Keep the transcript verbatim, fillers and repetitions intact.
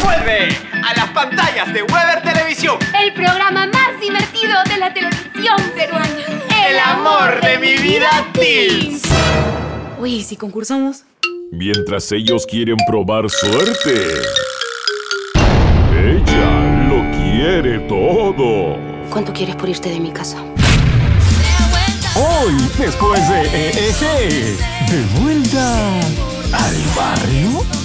Vuelve a las pantallas de Weber Televisión. El programa más divertido de la televisión peruana. El, El amor de mi vida, Teens. Oye, ¿si concursamos? Mientras ellos quieren probar suerte, ella lo quiere todo. ¿Cuánto quieres por irte de mi casa? Hoy, después de E E G, ¿de vuelta al barrio?